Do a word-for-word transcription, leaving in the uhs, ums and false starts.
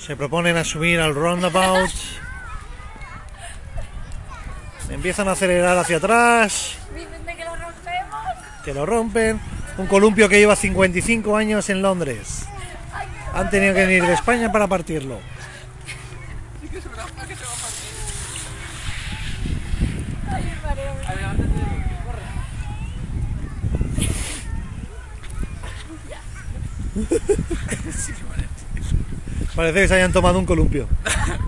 Se proponen a subir al roundabout. Empiezan a acelerar hacia atrás. Dicen de que lo rompemos. Que lo rompen. Un columpio que lleva cincuenta y cinco años en Londres. Han tenido que venir de España para partirlo. Ay, el mareo. Parece que se hayan tomado un columpio.